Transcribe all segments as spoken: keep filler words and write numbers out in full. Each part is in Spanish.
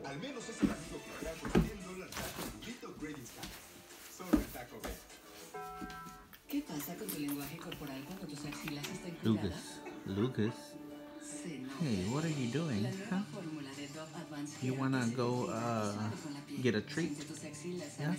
Al menos es el amigo que trajo cien dólares al burrito Grading Sky. Solo en Taco Bell. ¿Qué pasa con tu lenguaje corporal cuando tus axilas están cuidadas? Lucas, Lucas. Hey, what are you doing? Huh? You wanna go uh, get a treat? Yeah?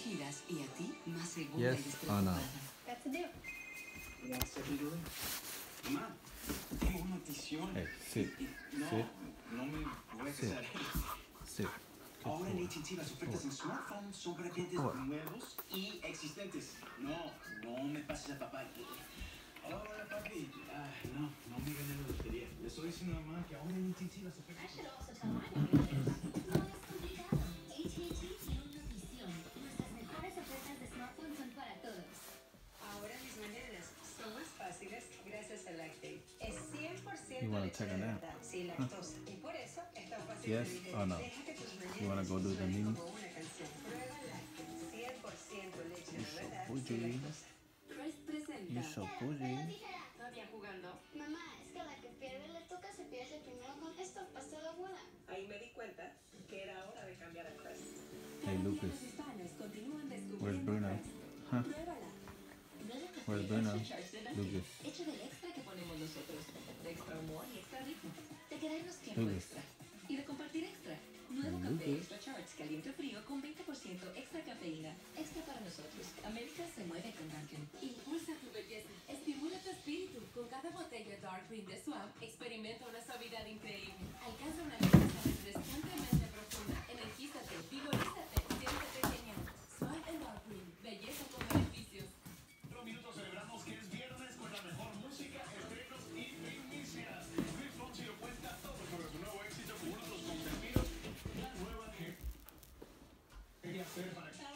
Yes or no? That's the deal. What's he doing? Mamá, tengo una notición. Hey, sit, No, sit, no me voy a sit, casar. sit. Ahora en A T and T las ofertas en smartphones son para clientes nuevos y existentes. No, no me pases a papá. Hola papi, ah, no, no me gané la lotería. Le estoy diciendo a mamá que ahora en A T and T las ofertas... I should also tell my neighbors. No es complicado. A T and T tiene una misión. Nuestras mejores ofertas de smartphones son para todos. Ahora mis mañanas son más fáciles gracias al Lactate. Es cien por You ciento wanna leche take a de nap? verdad, sin lactosa. Y por eso es tan fácil Yes de digerir. or no? Deja que tus You wanna mañanas go do the suenen meeting? como una canción. Prueba Lactate. cien por ciento leche de verdad, bougie. sin lactosa. Crest presenta. You're so bougie. ¿Todavía jugando? Mamá, es que a la que pierde le toca cepillarse primero con esto, pasta de abuela. Ahí me di cuenta que era hora de cambiar a Crest. Hey, Lucas. Los hispanos continúan descubriendo Where's Bruno? Crest. Huh? Pruébala. Nuevo café Where's Bruno? extra charge de Dunkin', Lucas. hecho del extra que ponemos nosotros, de extra humor y extra ritmo, de quedarnos tiempo Lucas. extra y de compartir extra. Nuevo Lucas. café extra charge caliente o frío con veinte por ciento extra cafeína, extra para nosotros. América se mueve con Dunkin'. Impulsa tu belleza, estimula tu espíritu. Con cada botella Dark Green de Swamp, experimenta una suavidad increíble. Alcanza una belleza refrescantemente profunda. Energízate, vigorízate, siéntete genial. Swamp and Dark Green, belleza con beneficios. Minutos celebramos que es viernes con la mejor música, estrenos y primicias. Luis Fonsi lo cuenta todo sobre su nuevo éxito con uno de los consentidos, la nueva que quería hacer para que...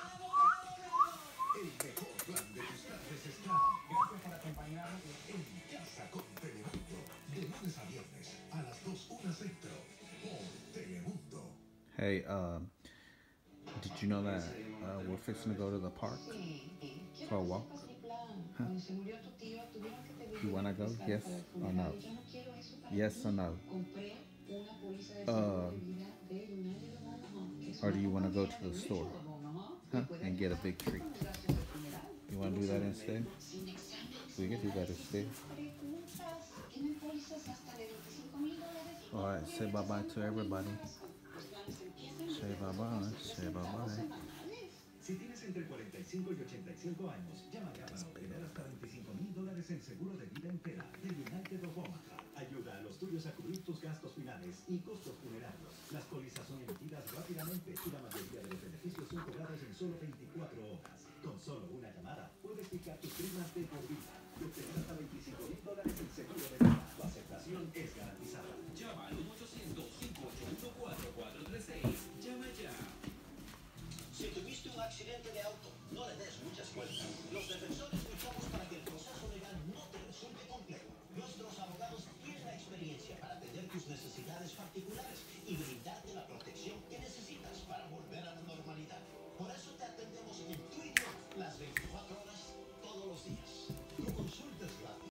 El mejor plan de tus tardes está. Gracias por acompañarnos en Casa con Telemundo. De lunes a viernes a las dos, una centro. Por Telemundo. Hey, um, did you know that uh, we're fixing to go to the park for a walk? Huh? You wanna go? Yes or no? Yes or no? Uh, or do you wanna go to the store? Huh? And get a big treat? You wanna do that instead? We can do that instead. Alright, say bye bye to everybody. Say bye bye, say bye bye. Si tienes entre cuarenta y cinco y ochenta y cinco años, llama ya para obtener hasta veinticinco mil dólares en seguro de vida entera de United of Omaha. Ayuda a los tuyos a cubrir tus gastos finales y costos funerarios. Las pólizas son emitidas rápidamente y la mayoría de los beneficios son cobrados en solo veinticuatro horas. Con solo una llamada, puedes fijar tus primas de por vida y obtener hasta veinticinco mil dólares en seguro de vida. Tu aceptación es garantizada. Llama al uno ochocientos, cinco ocho uno, cuatro cuatro tres seis. Llama ya. Si tuviste un accidente de auto, no le des muchas vueltas. Los defensores luchamos para que el proceso legal no te resulte complejo. Nuestros abogados tienen la experiencia para atender tus necesidades particulares y brindar